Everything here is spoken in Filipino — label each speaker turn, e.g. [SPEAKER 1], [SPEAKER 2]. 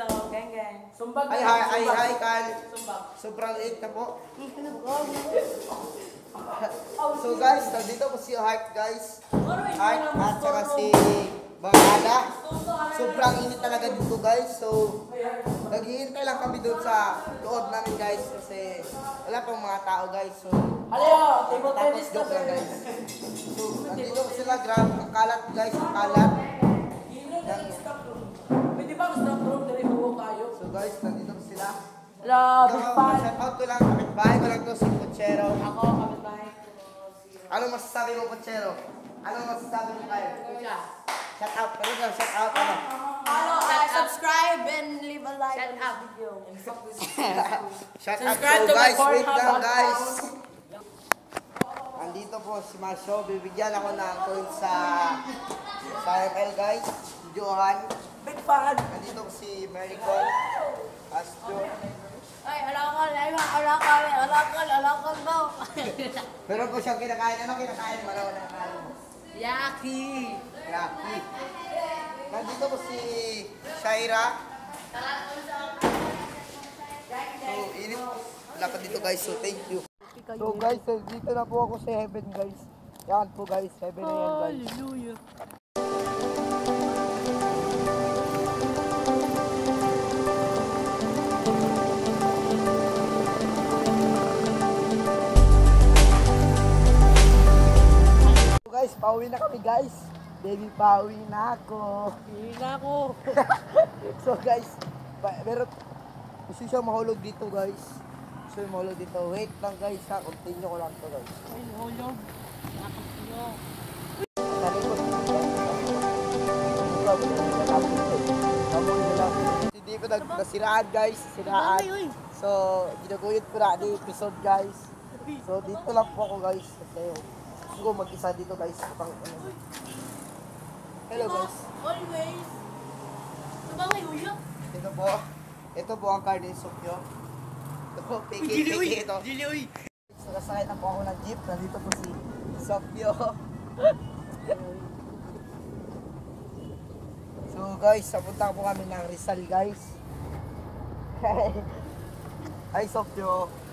[SPEAKER 1] Geng, geng.
[SPEAKER 2] Sumbag.
[SPEAKER 3] Hi, Carl.
[SPEAKER 1] Sumbag.
[SPEAKER 3] Sobrang late na po. So guys, nandito po si Heart guys. Heart at saka si Bangala. Sobrang init talaga dito guys. So, naghihintay lang kami doon sa loob namin guys. Kasi wala pang mga tao guys. So,
[SPEAKER 1] Haleo, table
[SPEAKER 3] tapos
[SPEAKER 1] tennis
[SPEAKER 3] joke lang
[SPEAKER 1] kasi.
[SPEAKER 3] guys. So, nandito po sila. Grabe, ang kalat guys, ang kalat.
[SPEAKER 1] Pwede ba gusto ng room dali huwag kayo?
[SPEAKER 3] So guys, nandito po sila.
[SPEAKER 1] Love, big fan.
[SPEAKER 3] Shout out ko lang, kapitbahay ko lang to si Pochero.
[SPEAKER 1] Ako, kapitbahay ko.
[SPEAKER 3] Ano masasabi mo, Pochero? Ano masasabi mo kayo?
[SPEAKER 1] Kuya.
[SPEAKER 3] Shout out, pero lang, shout out, ano?
[SPEAKER 4] Follow, subscribe and leave a like on this video.
[SPEAKER 3] Shout out,
[SPEAKER 1] Subscribe
[SPEAKER 3] so
[SPEAKER 1] to my
[SPEAKER 3] guys, wait
[SPEAKER 1] Pornhub
[SPEAKER 3] lang
[SPEAKER 1] account.
[SPEAKER 3] guys. Andito po si Masyo, bibigyan ako ng coin sa ML guys. Johan.
[SPEAKER 1] Big fan.
[SPEAKER 3] Andito po si Maricol. Astro.
[SPEAKER 4] Ay, alakal daw.
[SPEAKER 3] Meron po siyang kinakain. Ano kinakain? Ano kinakain mo?
[SPEAKER 4] Yaki.
[SPEAKER 3] Yaki. Nandito po si Shaira. So, init. Wala pa dito guys. So, thank you. So guys, dito na po ako sa heaven guys. Yan po guys. Heaven na yan guys.
[SPEAKER 4] Hallelujah.
[SPEAKER 3] So guys, pauwi na kami guys. Baby, pauwi na ako.
[SPEAKER 1] Hindi na ako.
[SPEAKER 3] So guys, pero gusto siya mahulog dito guys. Gusto siya mahulog dito. Wait lang guys ha, continue ko lang to guys.
[SPEAKER 1] Ay, hulog. Nakakasiyo.
[SPEAKER 3] Sabi ko, hindi ko nasiraan guys, siraan. So, ginaguyod ko na ang episode guys. So, dito lang po ako guys. Kasi gusto ko mag-isa dito guys. Hello guys.
[SPEAKER 4] Always. Sabangay, huyo.
[SPEAKER 3] Ito po ang card ni Sofyo. Ito po, piki ito. So, nasakay na po ako ng jeep. Nandito po si Sofyo. So guys, sapunta po kami ng Rizal guys. Hi Sofyo.